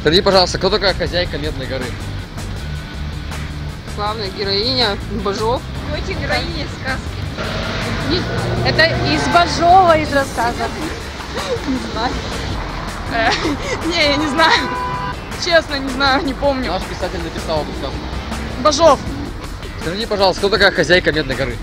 Скажи, пожалуйста, кто такая хозяйка Медной горы? Главная героиня Бажов. Дочь героини сказки. Это из Бажова, из рассказа. Не знаю. Не, я не знаю. Честно, не знаю, не помню. Наш писатель написал эту сказку. Бажов. Скажите, пожалуйста, кто такая хозяйка Медной горы?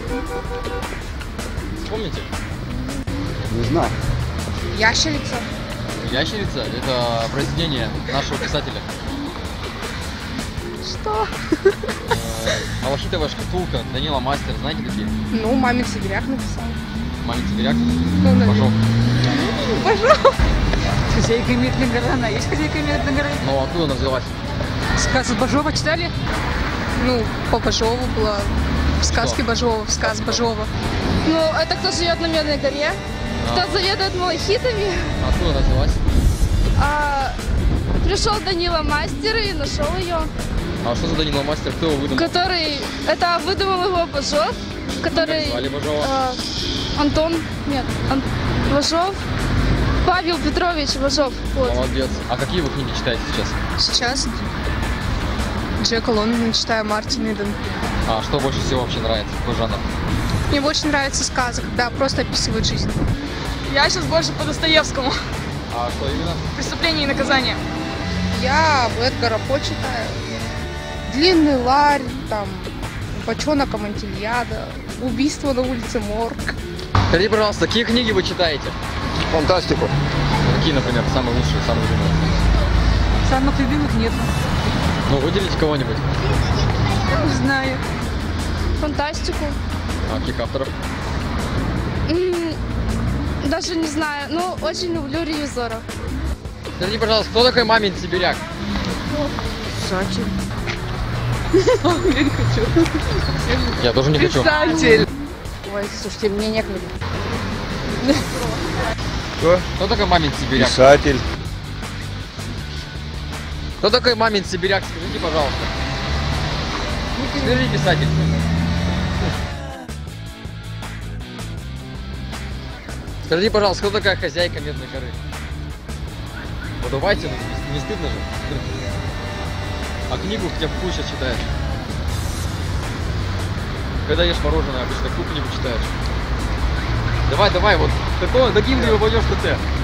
Помните? Не знаю. Ящерица. Ящерица – это произведение нашего писателя. Что? Малахитовая шкатулка, Данила Мастер, знаете такие? Ну, мамин сибиряк написал. Мамин Сибиряк? Ну, Бажов. Хозяйка Медной горы, она есть хозяйка Медной горы. Ну, откуда она взялась? Сказ Бажова читали? Ну, по Бажову была. В сказке Бажова, в сказ Бажова. Ну, это кто живет на Медной горе? Кто заведует малахитами? Откуда она взялась? Пришел Данила Мастер и нашел ее. А что за Данила Мастер? Кто его выдумал? Это выдумал его Бажов, который... Звали Бажова? Бажов. Павел Петрович Бажов. Вот. Молодец. А какие вы книги читаете сейчас? Сейчас Джека Лондона читаю, Мартин Иден. А что больше всего вообще нравится? Какой жанр? Мне больше нравится сказка, когда просто описывают жизнь. Я сейчас больше по Достоевскому. А что именно? Преступление и наказание. Я Эдгара По читаю. Длинный ларь, там, бочонок Амантильяда, убийство на улице Морг. Скажите, пожалуйста, какие книги вы читаете? Фантастику. Какие, например, самые лучшие, самые любимые? Самых любимых нет. Ну, выделите кого-нибудь. Не знаю. Фантастику. А каких авторов? Даже не знаю. Ну, очень люблю ревизора. Скажите, пожалуйста, кто такой Мамин Сибиряк? Писатель. Я не хочу. Я тоже не хочу. Писатель. Ой, слушайте, мне некогда. Кто такой Мамин Сибиряк? Писатель. Кто такой Мамин Сибиряк? Скажите, пожалуйста. Скажи, писатель. Скажите, пожалуйста, кто такая хозяйка Медной горы? Вот давайте, не стыдно же. А книгу хотя бы какую сейчас читаешь? Когда ешь мороженое, обычно какую книгу читаешь? Давай, вот, каким ты его пойдешь-то ты?